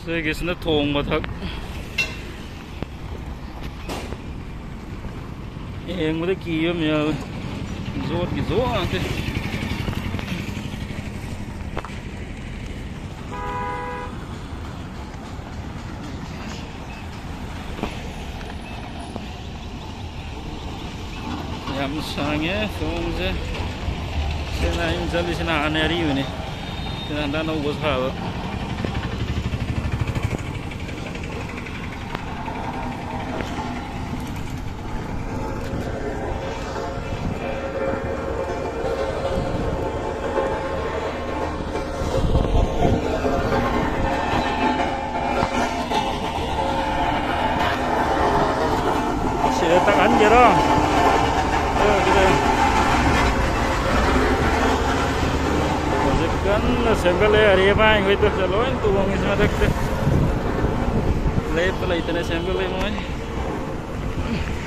Sigisna thong mathak eng mada kiyam ya zot ki zo ante yam sange thongje sena injali sena aneri une sena dana ubosha tak anjir lah. Kita masukkan sampel hari apa yang itu selalu itu uang isma tak lep lah itu sampel yang mana